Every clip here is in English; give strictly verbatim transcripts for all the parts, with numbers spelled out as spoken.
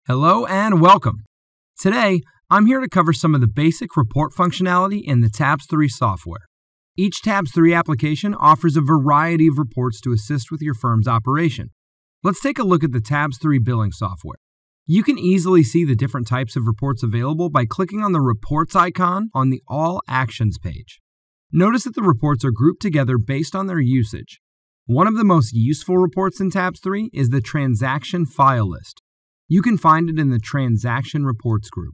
Hello and welcome. Today, I'm here to cover some of the basic report functionality in the Tabs three software. Each Tabs three application offers a variety of reports to assist with your firm's operation. Let's take a look at the Tabs three billing software. You can easily see the different types of reports available by clicking on the Reports icon on the All Actions page. Notice that the reports are grouped together based on their usage. One of the most useful reports in Tabs three is the Transaction File List. You can find it in the Transaction Reports group.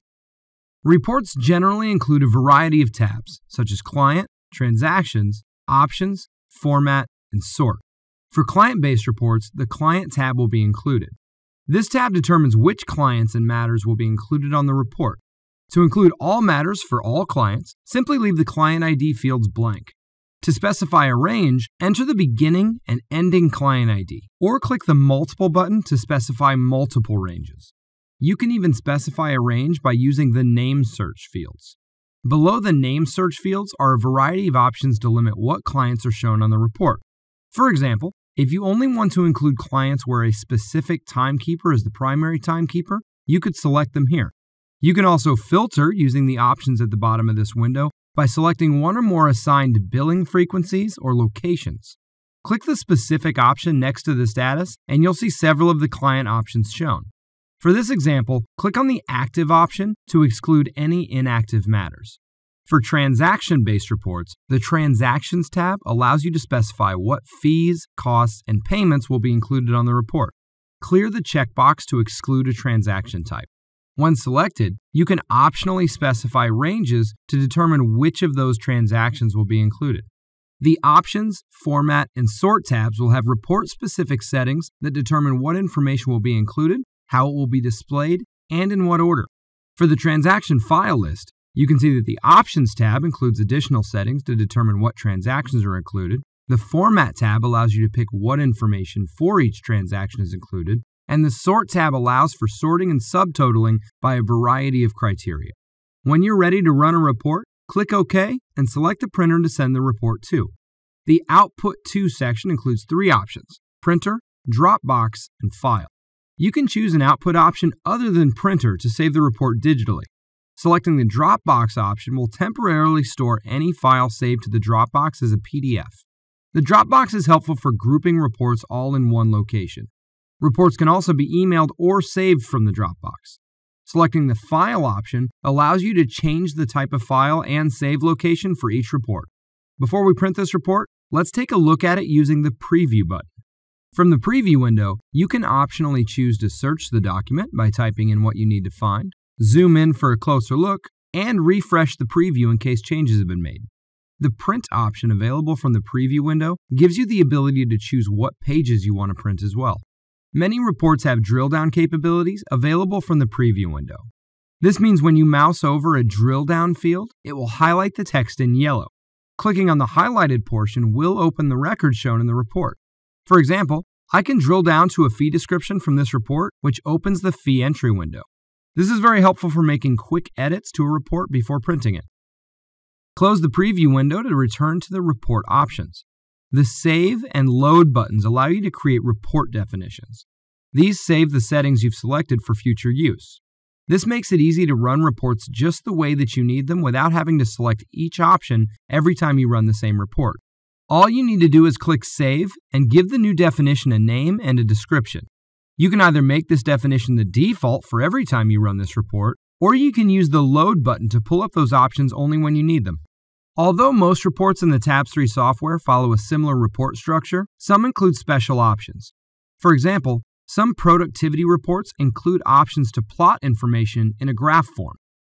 Reports generally include a variety of tabs, such as Client, Transactions, Options, Format, and Sort. For client-based reports, the Client tab will be included. This tab determines which clients and matters will be included on the report. To include all matters for all clients, simply leave the Client I D fields blank. To specify a range, enter the beginning and ending client I D, or click the Multiple button to specify multiple ranges. You can even specify a range by using the Name Search fields. Below the Name Search fields are a variety of options to limit what clients are shown on the report. For example, if you only want to include clients where a specific timekeeper is the primary timekeeper, you could select them here. You can also filter using the options at the bottom of this window by selecting one or more assigned billing frequencies or locations. Click the specific option next to the status, and you'll see several of the client options shown. For this example, click on the Active option to exclude any inactive matters. For transaction-based reports, the Transactions tab allows you to specify what fees, costs, and payments will be included on the report. Clear the checkbox to exclude a transaction type. Once selected, you can optionally specify ranges to determine which of those transactions will be included. The Options, Format, and Sort tabs will have report-specific settings that determine what information will be included, how it will be displayed, and in what order. For the Transaction File List, you can see that the Options tab includes additional settings to determine what transactions are included. The Format tab allows you to pick what information for each transaction is included, and the Sort tab allows for sorting and subtotaling by a variety of criteria. When you're ready to run a report, click OK and select the printer to send the report to. The Output To section includes three options: Printer, Dropbox, and File. You can choose an output option other than Printer to save the report digitally. Selecting the Dropbox option will temporarily store any file saved to the Dropbox as a P D F. The Dropbox is helpful for grouping reports all in one location. Reports can also be emailed or saved from the Dropbox. Selecting the File option allows you to change the type of file and save location for each report. Before we print this report, let's take a look at it using the Preview button. From the Preview window, you can optionally choose to search the document by typing in what you need to find, zoom in for a closer look, and refresh the preview in case changes have been made. The Print option available from the Preview window gives you the ability to choose what pages you want to print as well. Many reports have drill-down capabilities available from the Preview window. This means when you mouse over a drill-down field, it will highlight the text in yellow. Clicking on the highlighted portion will open the record shown in the report. For example, I can drill down to a fee description from this report, which opens the fee entry window. This is very helpful for making quick edits to a report before printing it. Close the Preview window to return to the report options. The Save and Load buttons allow you to create report definitions. These save the settings you've selected for future use. This makes it easy to run reports just the way that you need them without having to select each option every time you run the same report. All you need to do is click Save and give the new definition a name and a description. You can either make this definition the default for every time you run this report, or you can use the Load button to pull up those options only when you need them. Although most reports in the Tabs three software follow a similar report structure, some include special options. For example, some productivity reports include options to plot information in a graph form.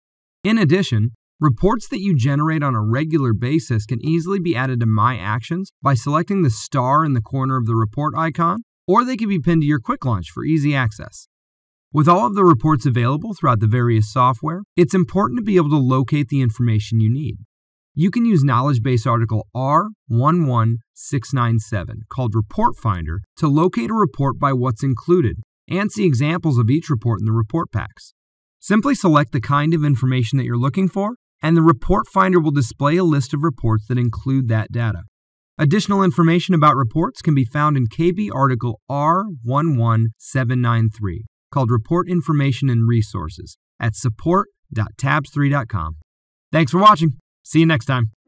In addition, reports that you generate on a regular basis can easily be added to My Actions by selecting the star in the corner of the report icon, or they can be pinned to your Quick Launch for easy access. With all of the reports available throughout the various software, it's important to be able to locate the information you need. You can use Knowledge Base Article R one one six nine seven, called Report Finder, to locate a report by what's included, and see examples of each report in the report packs. Simply select the kind of information that you're looking for, and the Report Finder will display a list of reports that include that data. Additional information about reports can be found in K B Article R one one seven nine three, called Report Information and Resources at support dot tabs three dot com. Thanks for watching. See you next time.